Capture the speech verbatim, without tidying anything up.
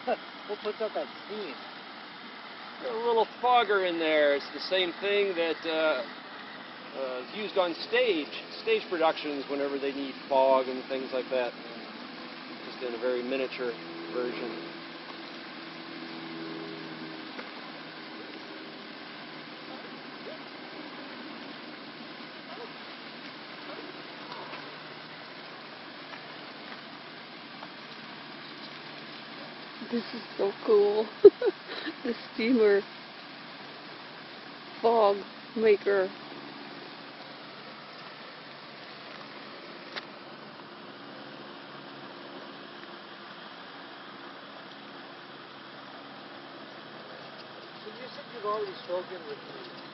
What puts out that steam? Got a little fogger in there. It's the same thing that uh, uh, is used on stage, stage productions whenever they need fog and things like that. Just in a very miniature version. This is so cool. The steamer fog maker. So you said you've already spoken with me.